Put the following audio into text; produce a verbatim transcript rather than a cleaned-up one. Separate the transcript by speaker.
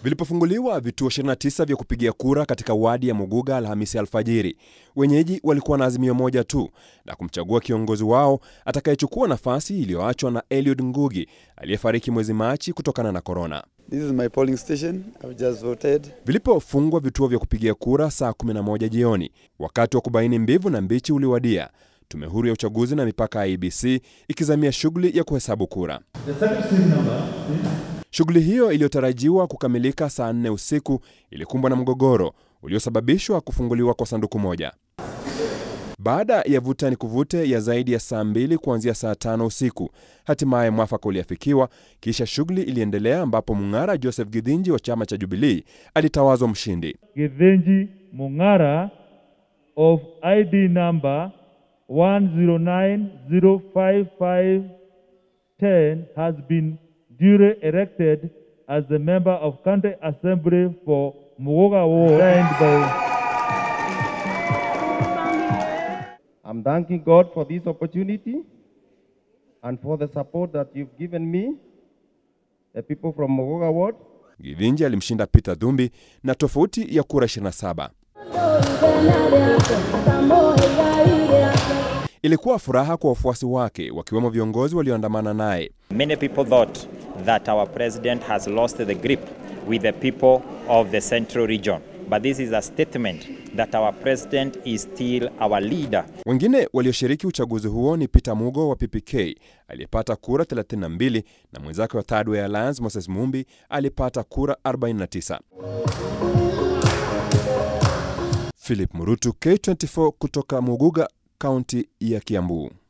Speaker 1: Vilipofunguliwa vituo ishirini na tisa vya kupigia kura katika wadi ya Muguga Alhamisi alfajiri, wenyeji walikuwa na azimio moja tu na kumchagua kiongozi wao atakayechukua nafasi iliyoachwa na Eliud Ngugi aliyefariki mwezi Machi kutokana na corona.
Speaker 2: This is my polling station. I've just voted.
Speaker 1: Vilipofungwa vituo vya kupigia kura saa kumi na moja jioni, wakati wa kubaini mbivu na mbichi uliwadia. Tume huru ya uchaguzi na mipaka I E B C ikizamia shughuli ya kuhesabu kura. Shughuli hiyo iliyotarajiwa kukamilika saa nne usiku ilikumbwa na mgogoro uliosababishwa kufunguliwa kwa sanduku moja. Baada ya vuta ni kuvute ya zaidi ya saa mbili kuanzia saa tano usiku, hatimaye mwafaka uliafikiwa, kisha shughuli iliendelea ambapo Mung'ara Joseph Githinji wa chama cha Jubilee alitawazwa mshindi.
Speaker 3: Githinji Mung'ara of I D number one zero nine zero five five one zero has been duly elected as the member of County Assembly for Muguga Ward.
Speaker 4: I'm thanking God for this opportunity and for the support that you've given me, the people from Muguga Ward.
Speaker 1: Githinji alimshinda Peter Dhumbi na tofauti ya kura ishirini na saba. Ilikuwa furaha kwa wafuasi wake wakiwemo viongozi walioandamana naye.
Speaker 5: Many people thought that our president has lost the grip with the people of the central region. But this is a statement that our president is still our leader.
Speaker 1: Wengine walioshiriki uchaguzi huo ni Peter Mugo wa P P K aliyepata kura thelathini na mbili na mwenzake wa Third Way Alliance Moses Mumbi alipata kura arobaini na tisa. Philip Murutu, K twenty four kutoka Muguga, kaunti ya Kiambaa.